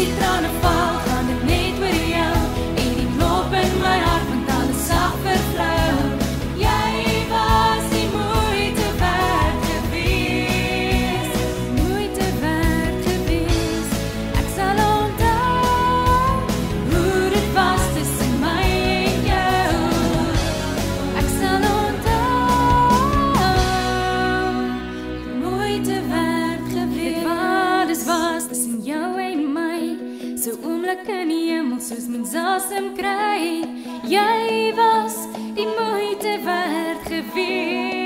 die trane val, gaan dit net oor jou en die klop in my hart, want alles sag vervlou. Jy was die moeite werd gewees, moeite werd gewees. Ek sal onthou hoe dit was tussen my en jou. Ek sal onthou die moeite werd gewees. Wat is was tussen jou en my, so oomblik in die hemel soos mens asem kry. Jy was die moeite werd gewees.